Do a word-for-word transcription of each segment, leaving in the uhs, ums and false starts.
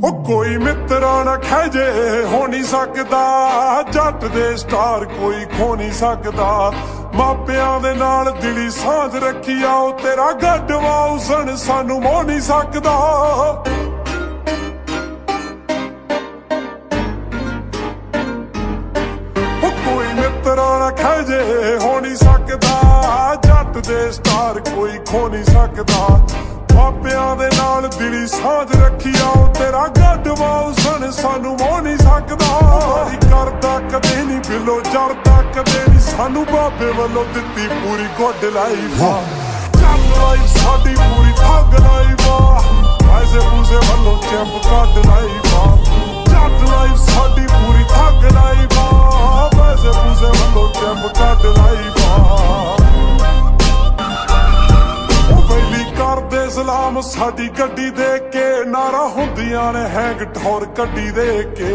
ओ कोई मित्रा ना खैजे हो नहीं सकदा, जट दे स्टार कोई खो नहीं सकदा। मापियां दे नाल दिली सांझ रखी आओ, तेरा गढ़वा उसन सानू मोह नहीं सकदा। ओ कोई मित्रा ना खैजे हो नहीं सकदा, जट दे स्टार कोई खो नहीं सकदा। मापियां दे नाल दिली सांझ रखी आओ, तेरा गढ़वा उसन सानू मोह नहीं सकदा। करदा कदे नहीं बिलो जरदा कदे नहीं, सानू बाबे वल्लों दित्ती पूरी गुड लाइफ। जट लाइफ साडी पूरी ठग लाइफ, पैसे पूसे वल्लों चैंप कड लाइफ। जट लाइफ साडी पूरी ठग लाइफ, पैसे पूसे वल्लों चैंप कड लाइफ। करदे सलाम साडी गड्डी देख के, नारा हुंदियां ने हैंग ठौर कड्डी दे के।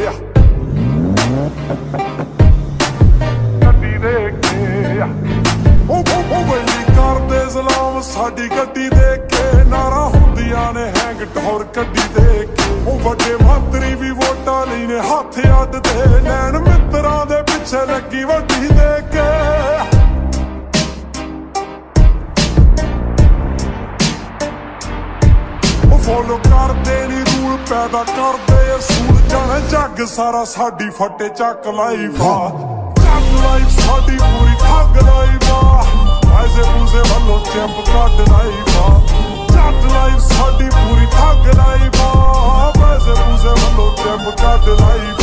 गड्डी दे के ओ ओ वैली करदे सलाम साडी गड्डी देख के, नारा हुंदियां ने हैंग ठौर कड्डी दे के। ओ वड्डे मंत्री भी वोटां लई ने हत्थ अड्ड दे, लैण मित्तरां दे पिछे लगी वड्डी दे के। फॉलो करदे नी रूल पैदा करदे असूल, जाने जग सारा साडी फटे चक लाइफ। जट लाइफ साडी पूरी ठग लाइफ, पैसे पूसे वल्लों चैंप कड लाइफ। जट लाइफ साडी पूरी ठग लाइफ, पैसे पूसे वल्लों चैंप कड लाइफ।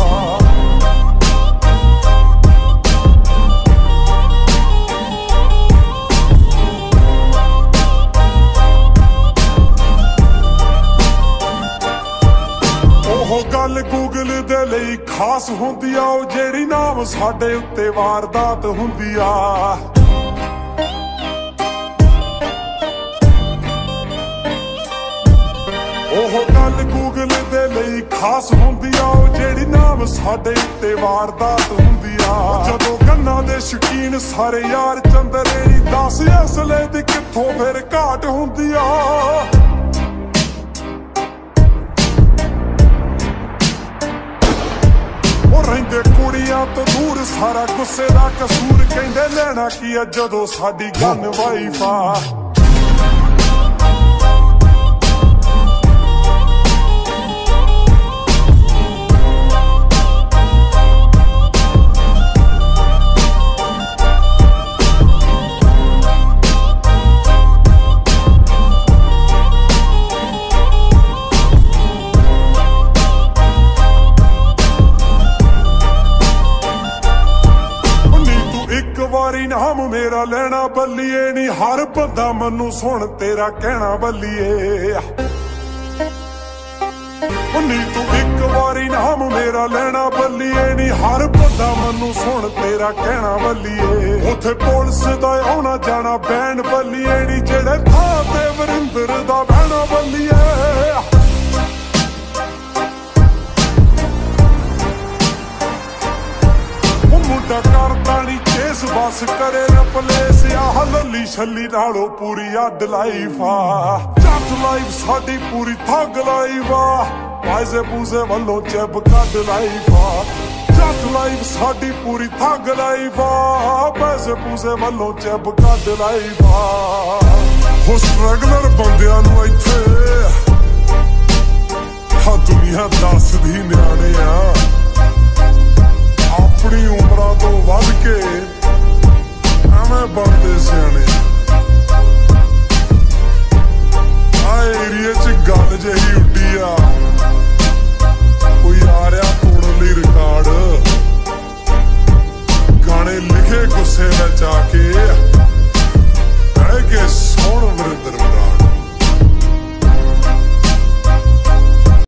गल गूगल दे लई खास हुंदी आ, ओ जेड़ी नाम साडे उत्ते वारदात हुंदी आ। ओह गल गूगल दे लई खास हुंदी आ, ओ जेड़ी नाम साडे उत्ते वारदात हुंदी आ। जदों गन्ना दे शकीन सारे यार चंदरेड़ी, दस असले दी कित्थों फिर घाट हुंदी आ। रहिंदे कुड़ियां तो दूर सारा गुस्से दा कसूर, कहंदे लेना की आ जदों साडी गन वाइफ आ। नाम मेरा लेना बल्लिए नी, हर बंदा मनु सुन तेरा कहना बल्लिए। नी तू एक बारी नाम मेरा लेना बल्लिए नी, हर बंदा मनु सुन तेरा कहना बल्लिए। उथे पुलिस दा आना जाना बैंड बल्लिए नी, जेड़े थां ते वरिंदर दा बहना बल्लिए। मुंडा करदा नी चेस बस करे रपलेस, आह लली छली नालों पूरी अड लाइफ आ। जट लाइफ साडी पूरी ठग लाइफ आ, पैसे पूसे वल्लों चैब कड लाइफ आ। जट लाइफ साडी पूरी ठग लाइफ आ, पैसे पूसे वल्लों चैब कड लाइफ आ। हो स्ट्रगलर बंदियां नूं इत्थे हा दुनिया दसदी न्याणे आ, अपनी उमरां तो वध के एवें बनदे सियाणे। आ एरिए च गल जही उड्डी आ, कोई आ रहा तोड़न लई रिकार्ड, गाने लिखे गुस्से विच आके बह के सुण वरिंदर।